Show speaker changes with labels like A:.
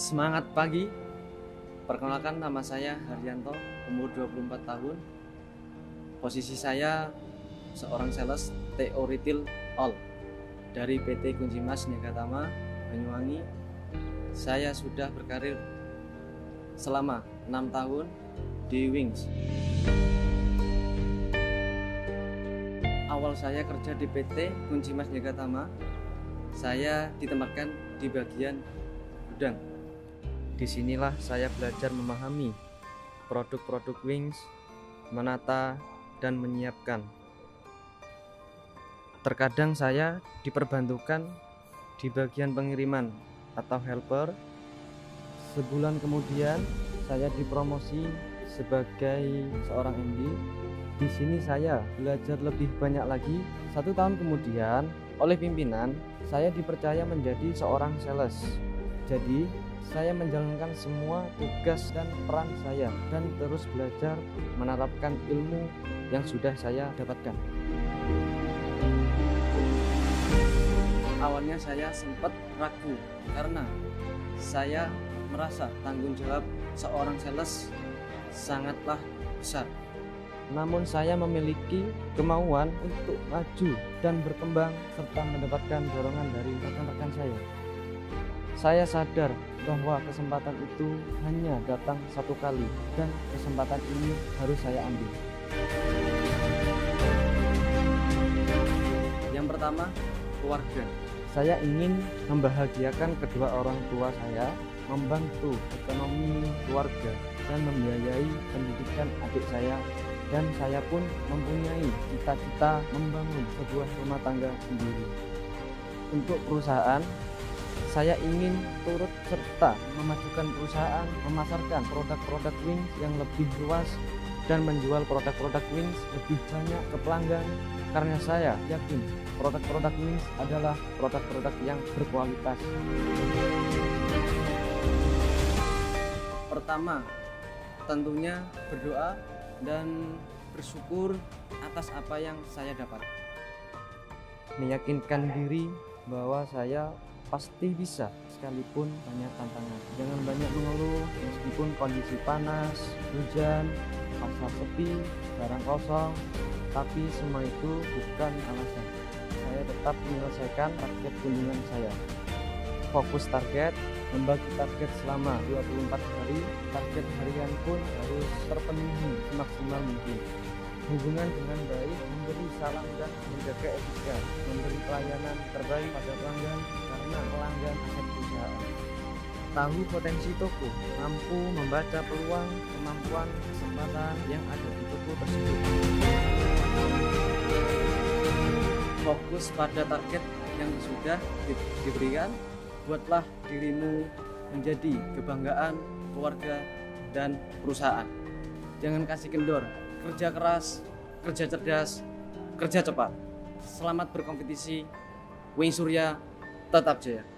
A: Semangat pagi. Perkenalkan, nama saya Haryanto, umur 24 tahun. Posisi saya seorang sales TO Retail All dari PT Kunci Mas Niagatama Banyuwangi. Saya sudah berkarir selama 6 tahun di Wings. Awal saya kerja di PT Kunci Mas Niagatama, saya ditempatkan di bagian gudang. Disinilah saya belajar memahami produk-produk Wings, menata dan menyiapkan. Terkadang saya diperbantukan di bagian pengiriman atau helper. Sebulan kemudian saya dipromosi sebagai seorang MD. Di sini saya belajar lebih banyak lagi. 1 tahun kemudian oleh pimpinan saya dipercaya menjadi seorang sales. Jadi saya menjalankan semua tugas dan peran saya dan terus belajar menerapkan ilmu yang sudah saya dapatkan. Awalnya saya sempat ragu karena saya merasa tanggung jawab seorang sales sangatlah besar. Namun saya memiliki kemauan untuk maju dan berkembang serta mendapatkan dorongan dari rekan-rekan saya. Saya sadar bahwa kesempatan itu hanya datang satu kali dan kesempatan ini harus saya ambil. Yang pertama, keluarga. Saya ingin membahagiakan kedua orang tua saya, membantu ekonomi keluarga, dan membiayai pendidikan adik saya. Dan saya pun mempunyai cita-cita membangun sebuah rumah tangga sendiri. Untuk perusahaan, saya ingin turut serta memajukan perusahaan, memasarkan produk-produk Wings yang lebih luas dan menjual produk-produk Wings lebih banyak ke pelanggan, karena saya yakin produk-produk Wings adalah produk-produk yang berkualitas. Pertama, tentunya berdoa dan bersyukur atas apa yang saya dapat. Meyakinkan diri bahwa saya pasti bisa sekalipun banyak tantangan. Jangan banyak mengeluh meskipun kondisi panas, hujan, pasar sepi, barang kosong, tapi semua itu bukan alasan. Saya tetap menyelesaikan target kunjungan saya. Fokus target, membagi target selama 24 hari, target harian pun harus terpenuhi semaksimal mungkin. Hubungan dengan baik, memberi salam dan menjaga etika, memberi pelayanan terbaik pada pelanggan karena pelanggan aset perusahaan. Tahu potensi toko, mampu membaca peluang, kemampuan, kesempatan yang ada di toko tersebut. Fokus pada target yang sudah diberikan, buatlah dirimu menjadi kebanggaan keluarga dan perusahaan. Jangan kasih kendor. Kerja keras, kerja cerdas, kerja cepat. Selamat berkompetisi. Wings Surya tetap jaya.